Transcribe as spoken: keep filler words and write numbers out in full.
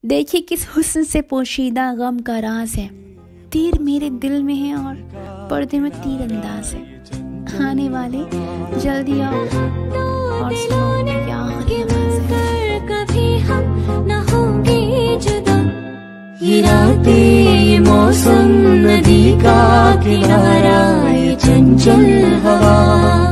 देखिए किस हुस्न से पोशीदा गम का राज है, तीर मेरे दिल में है और पर्दे में तीर अंदाज है। आने वाले जल्दी आओ और सुनो क्या आवाज़ है। कभी हम न होंगे जुदा, ये रातें ये मौसम नदी का किनारा ये चंचल हवा।